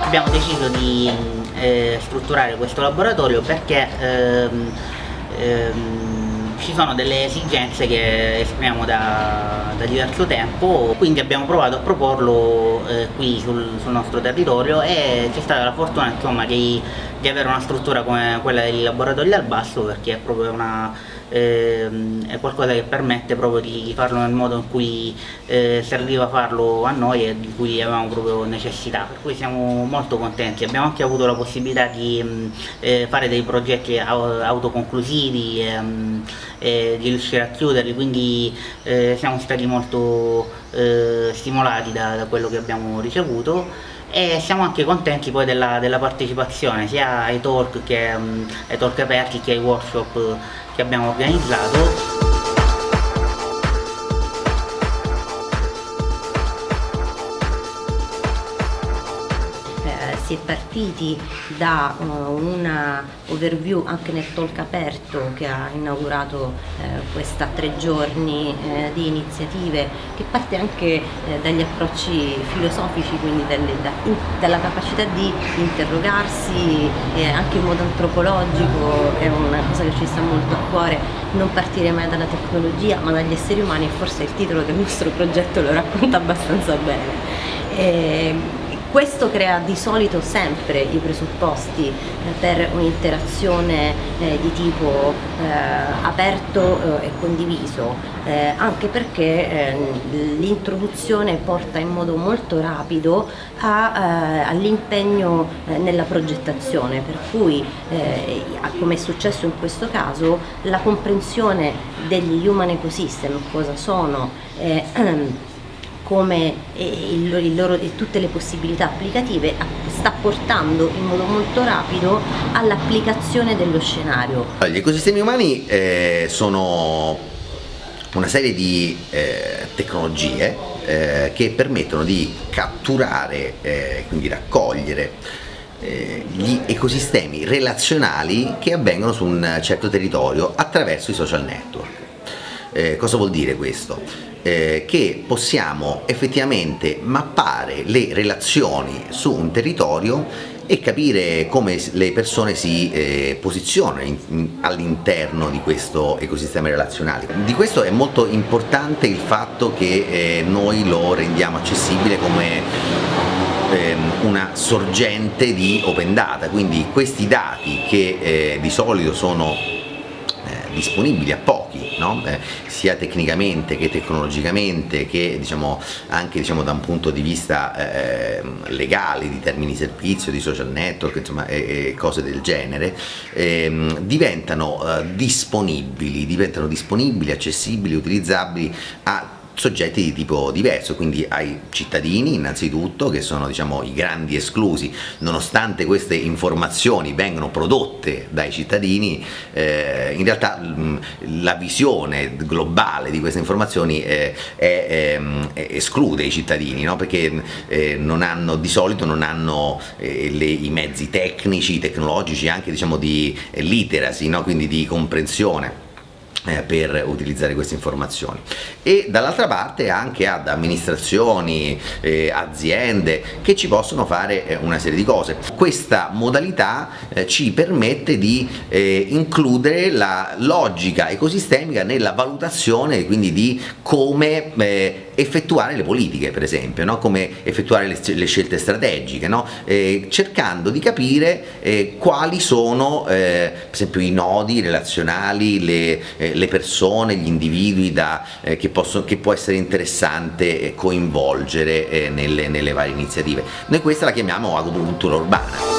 Abbiamo deciso di strutturare questo laboratorio perché ci sono delle esigenze che esprimiamo da diverso tempo, quindi abbiamo provato a proporlo qui sul nostro territorio e c'è stata la fortuna, insomma, di avere una struttura come quella del laboratorio al Basso, perché è proprio è qualcosa che permette proprio di farlo nel modo in cui serviva farlo a noi e di cui avevamo proprio necessità, per cui siamo molto contenti. Abbiamo anche avuto la possibilità di fare dei progetti autoconclusivi e di riuscire a chiuderli, quindi siamo stati molto stimolati da quello che abbiamo ricevuto. E siamo anche contenti poi della partecipazione sia ai talk ai talk aperti che ai workshop che abbiamo organizzato. Si è partiti da una overview anche nel talk aperto che ha inaugurato questa 3 giorni di iniziative, che parte anche dagli approcci filosofici, quindi dalla capacità di interrogarsi anche in modo antropologico. È una cosa che ci sta molto a cuore, non partire mai dalla tecnologia ma dagli esseri umani, e forse il titolo del nostro progetto lo racconta abbastanza bene. Questo crea di solito sempre i presupposti per un'interazione di tipo aperto e condiviso, anche perché l'introduzione porta in modo molto rapido all'impegno nella progettazione, per cui, come è successo in questo caso, la comprensione degli human ecosystem, cosa sono, come tutte le possibilità applicative, sta portando in modo molto rapido all'applicazione dello scenario. Gli ecosistemi umani sono una serie di tecnologie che permettono di catturare, quindi raccogliere gli ecosistemi relazionali che avvengono su un certo territorio attraverso i social network. Cosa vuol dire questo? Che possiamo effettivamente mappare le relazioni su un territorio e capire come le persone si posizionano all'interno di questo ecosistema relazionale. Di questo è molto importante il fatto che noi lo rendiamo accessibile come una sorgente di open data, quindi questi dati che di solito sono disponibili a pochi, no? Sia tecnicamente che tecnologicamente che anche da un punto di vista legale, di termini di servizio, di social network, insomma, e cose del genere, diventano disponibili, accessibili, utilizzabili a soggetti di tipo diverso, quindi ai cittadini innanzitutto, che sono i grandi esclusi. Nonostante queste informazioni vengano prodotte dai cittadini, in realtà la visione globale di queste informazioni esclude i cittadini, no? Perché di solito non hanno i mezzi tecnici, tecnologici, anche di literacy, no? Quindi di comprensione per utilizzare queste informazioni, e dall'altra parte anche ad amministrazioni, aziende che ci possono fare una serie di cose. Questa modalità ci permette di includere la logica ecosistemica nella valutazione, quindi di come effettuare le politiche, per esempio, no? Come effettuare le scelte strategiche, no? Cercando di capire quali sono per esempio i nodi relazionali, le persone, gli individui che può essere interessante coinvolgere nelle varie iniziative. Noi questa la chiamiamo agopuntura urbana.